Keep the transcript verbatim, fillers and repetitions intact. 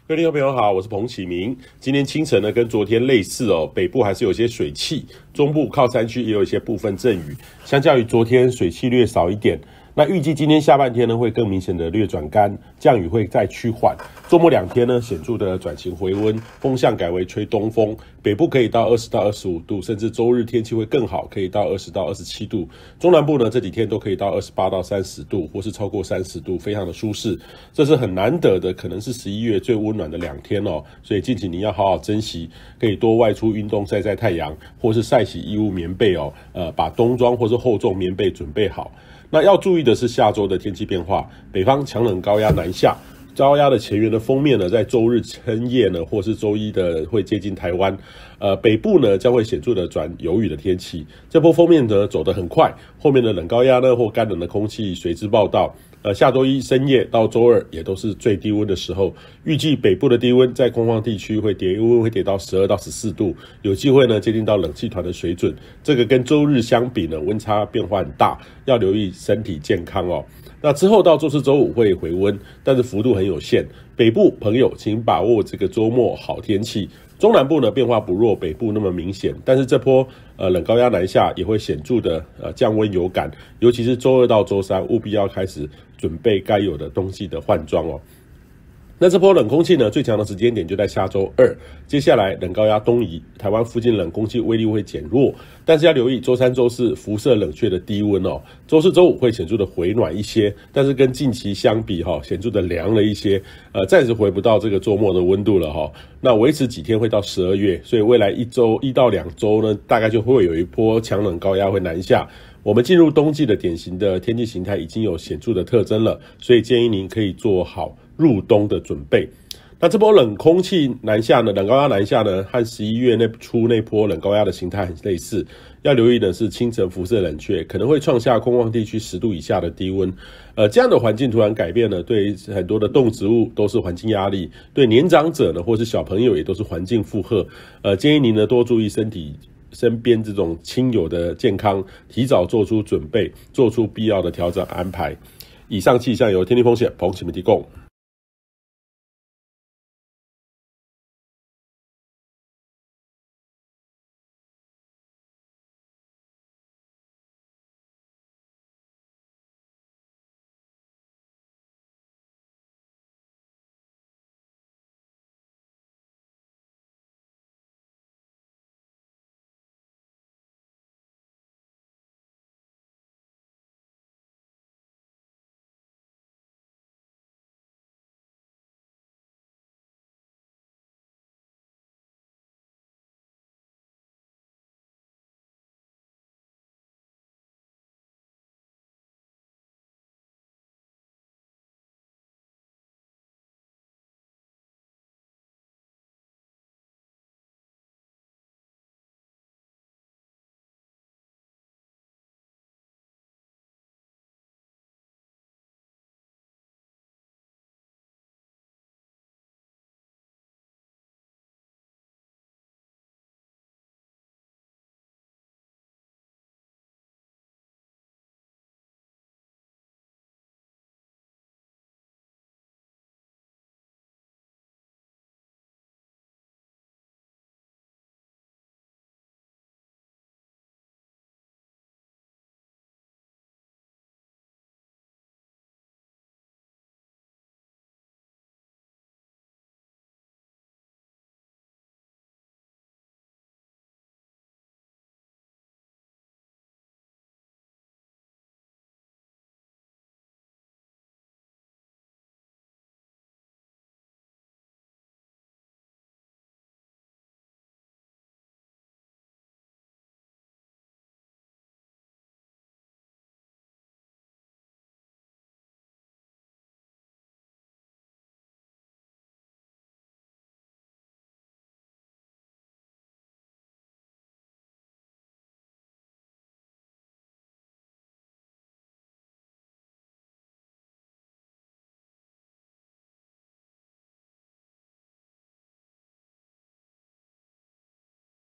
各位听众朋友好，我是彭启明。今天清晨呢，跟昨天类似哦，北部还是有些水汽，中部靠山区也有一些部分阵雨。相较于昨天，水汽略少一点。那预计今天下半天呢，会更明显的略转干，降雨会再趋缓。周末两天呢，显著的转晴回温，风向改为吹东风，北部可以到二十到二十五度，甚至周日天气会更好，可以到二十到二十七度。中南部呢，这几天都可以到二十八到三十度，或是超过三十度，非常的舒适。这是很难得的，可能是十一月最温暖的两天哦，所以近期你要好好珍惜，可以多外出运动，晒晒太阳，或是晒洗衣物、棉被哦，呃，把冬装或是厚重棉被准备好。那要注意的是下周的天气变化，北方强冷高压南下，高压的前缘的锋面呢，在周日深夜呢，或是周一的会接近台湾，呃，北部呢将会显著的转有雨的天气。这波锋面呢走得很快，后面的冷高压呢或干冷的空气随之报道。呃，下周一深夜到周二也都是最低温的时候，预计北部的低温在空旷地区会跌温会跌到十二到十四度，有机会呢接近到冷气团的水准。这个跟周日相比呢，温差变化很大，要留意身体健康哦。那之后到周四周五会回温，但是幅度很有限。北部朋友请把握这个周末好天气。中南部呢变化不若北部那么明显，但是这波呃冷高压南下也会显著的呃降温有感，尤其是周二到周三务必要开始准备该有的冬季的换装哦。那这波冷空气呢，最强的时间点就在下周二。接下来冷高压东移，台湾附近冷空气威力会减弱，但是要留意周三、周四辐射冷却的低温哦。周四、周五会显著的回暖一些，但是跟近期相比哈、哦，显著的凉了一些，呃，暂时回不到这个周末的温度了哈、哦。那维持几天会到十二月，所以未来一周一到两周呢，大概就会有一波强冷高压会南下。我们进入冬季的典型的天气形态已经有显著的特征了，所以建议您可以做好入冬的准备。那这波冷空气南下呢，冷高压南下呢，和十一月那初那波冷高压的形态很类似。要留意的是清晨辐射冷却，可能会创下空旷地区十度以下的低温。呃，这样的环境突然改变呢，对很多的动植物都是环境压力，对年长者呢，或是小朋友也都是环境负荷。呃，建议您呢多注意身体身边这种亲友的健康，提早做出准备，做出必要的调整安排。以上气象由天气风险彭启明提供。